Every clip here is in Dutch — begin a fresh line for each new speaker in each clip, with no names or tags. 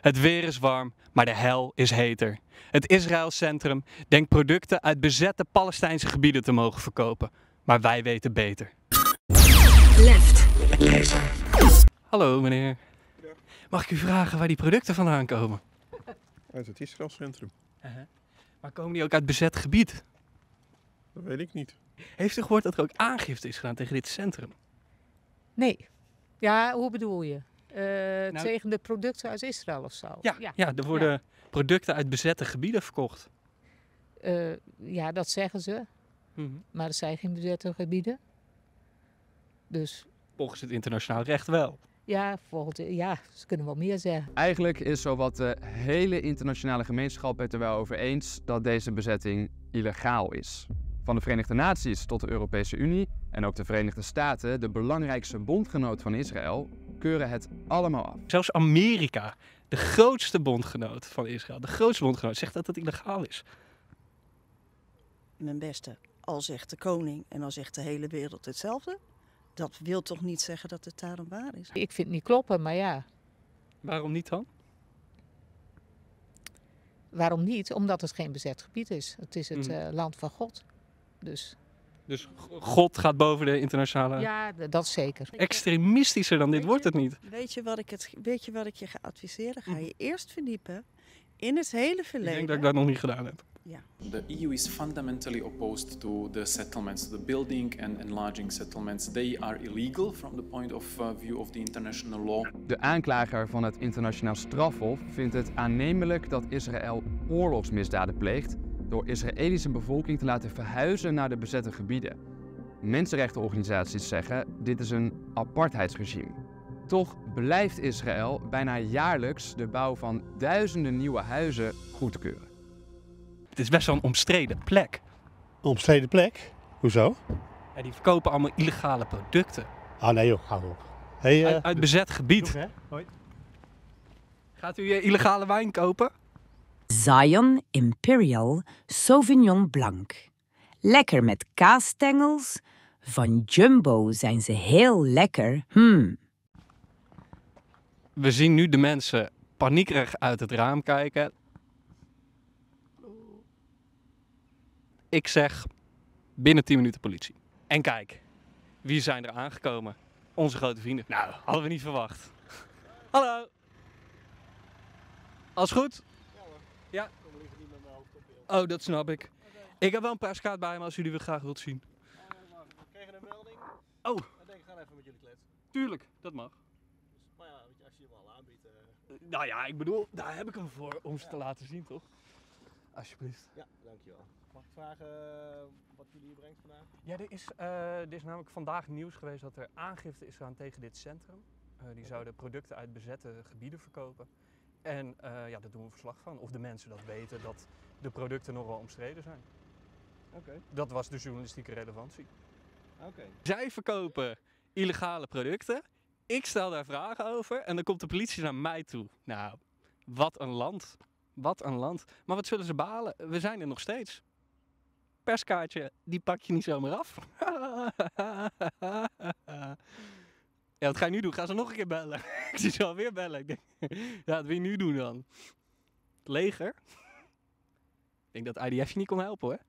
Het weer is warm, maar de hel is heter. Het Israël Centrum denkt producten uit bezette Palestijnse gebieden te mogen verkopen. Maar wij weten beter.
Left.
Hallo meneer. Mag ik u vragen waar die producten vandaan komen?
Uit het Israël Centrum.
Maar komen die ook uit bezet gebied?
Dat weet ik niet.
Heeft u gehoord dat er ook aangifte is gedaan tegen dit centrum?
Nee. Ja, hoe bedoel je?
Nou-
Tegen de producten uit Israël of zo?
Ja, er worden producten uit bezette gebieden verkocht.
Ja, dat zeggen ze. Maar er zijn geen bezette gebieden. Dus
Volgens het internationaal recht wel.
ja, ze kunnen wel meer zeggen.
Eigenlijk is zowat de hele internationale gemeenschap het er wel over eens dat deze bezetting illegaal is. Van de Verenigde Naties tot de Europese Unie en ook de Verenigde Staten, de belangrijkste bondgenoot van Israël, keuren het allemaal af.
Zelfs Amerika, de grootste bondgenoot van Israël, de grootste bondgenoot, zegt dat het illegaal is.
Mijn beste, al zegt de koning en al zegt de hele wereld hetzelfde, dat wil toch niet zeggen dat het daarom waar is?
Ik vind het niet kloppen, maar ja.
Waarom niet dan?
Waarom niet? Omdat het geen bezet gebied is. Het is het land van God. Dus
Dus God gaat boven de internationale...
ja, dat zeker.
Extremistischer dan dit wordt het niet.
Weet je wat ik je ga adviseren? Ga je eerst verdiepen in het hele
Ik
verleden.
denk dat ik dat nog niet gedaan heb.
Ja.
The EU is fundamentally opposed to the settlements, the building and enlarging settlements. They are illegal from the point of view of the international law.
De aanklager van het internationaal strafhof vindt het aannemelijk dat Israël oorlogsmisdaden pleegt door Israëlische bevolking te laten verhuizen naar de bezette gebieden. Mensenrechtenorganisaties zeggen dit is een apartheidsregime. Toch blijft Israël bijna jaarlijks de bouw van duizenden nieuwe huizen goed te keuren.
Het is best wel een omstreden plek.
Een omstreden plek? Hoezo?
Ja, die verkopen allemaal illegale producten.
Ah nee joh, hou op. Hey,
Uit bezet gebied.
hè? Hoi.
Gaat u illegale wijn kopen?
Zion Imperial Sauvignon Blanc. Lekker met kaasstengels. Van Jumbo zijn ze heel lekker.
We zien nu de mensen paniekerig uit het raam kijken. Ik zeg binnen 10 minuten politie. En kijk, wie zijn er aangekomen? Onze grote vrienden. Nou, hadden we niet verwacht. Hallo. Alles goed? Ja. Oh, dat snap ik. Ik heb wel een perskaart bij me als jullie graag wilt zien.
We kregen een melding.
Oh,
Ik denk, ik ga even met jullie kletsen.
tuurlijk, dat mag.
Maar ja, als je hem al aanbiedt.
Nou ja, ik bedoel, daar heb ik hem voor om ze te laten zien, toch? Alsjeblieft.
Ja, dankjewel. Mag ik vragen wat jullie hier brengt vandaag?
Ja, er is namelijk vandaag nieuws geweest dat er aangifte is gedaan tegen dit centrum. Die zouden producten uit bezette gebieden verkopen. En ja, daar doen we verslag van. Of de mensen dat weten dat de producten nogal omstreden zijn.
Oké.
Dat was de journalistieke relevantie.
Oké.
Zij verkopen illegale producten. Ik stel daar vragen over en dan komt de politie naar mij toe. Nou, wat een land. Wat een land. Maar wat zullen ze balen? We zijn er nog steeds. Perskaartje, die pak je niet zomaar af. Ja, wat ga je nu doen? Gaan ze nog een keer bellen? Ik zie ze alweer bellen. Ik denk, ja, wat wil je nu doen dan? Het leger? Ik denk dat IDF je niet kon helpen, hoor.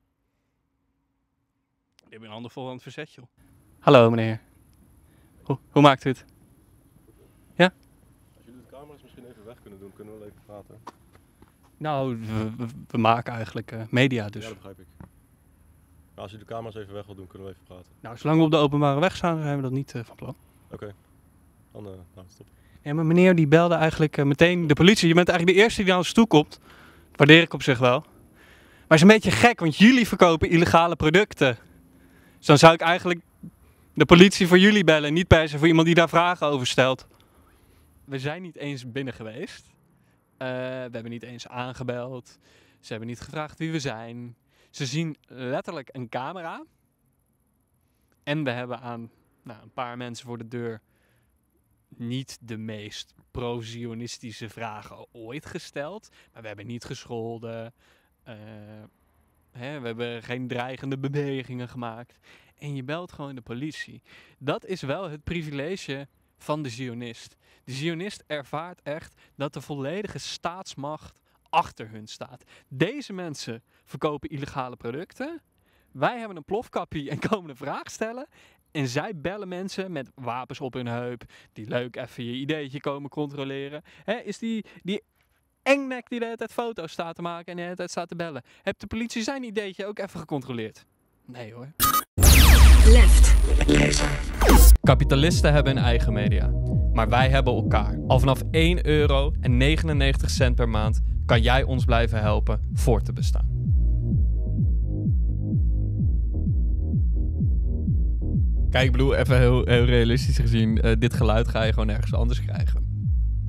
Die hebben een handen vol aan het verzet, joh. Hallo, meneer. Hoe maakt u het? Ja?
Als jullie de camera's misschien even weg kunnen doen, kunnen we wel even praten.
Nou, we maken eigenlijk media, dus.
Ja, dat begrijp ik. Maar als jullie de camera's even weg wil doen, kunnen we even praten.
Nou, zolang we op de openbare weg staan, zijn we dat niet van plan.
Oké. Dan stop.
Ja, maar meneer die belde eigenlijk meteen de politie. Je bent eigenlijk de eerste die naar ons toe komt. Dat waardeer ik op zich wel. Maar het is een beetje gek, want jullie verkopen illegale producten. Dus dan zou ik eigenlijk de politie voor jullie bellen, niet per se voor iemand die daar vragen over stelt. We zijn niet eens binnen geweest. We hebben niet eens aangebeld. Ze hebben niet gevraagd wie we zijn. Ze zien letterlijk een camera. En we hebben aan een paar mensen voor de deur niet de meest pro-zionistische vragen ooit gesteld. Maar we hebben niet gescholden. We hebben geen dreigende bewegingen gemaakt. En je belt gewoon de politie. Dat is wel het privilege van de Zionist. De Zionist ervaart echt dat de volledige staatsmacht achter hun staat. Deze mensen verkopen illegale producten. Wij hebben een plofkappie en komen een vraag stellen. En zij bellen mensen met wapens op hun heup. Die leuk even je ideetje komen controleren. Is die engnek die de hele tijd foto's staat te maken en de hele tijd staat te bellen. Heeft de politie zijn ideetje ook even gecontroleerd? Nee hoor.
Left.
Kapitalisten hebben hun eigen media. Maar wij hebben elkaar. Al vanaf €1,99 per maand kan jij ons blijven helpen voort te bestaan. Kijk, ik bedoel, even heel realistisch gezien, dit geluid ga je gewoon ergens anders krijgen.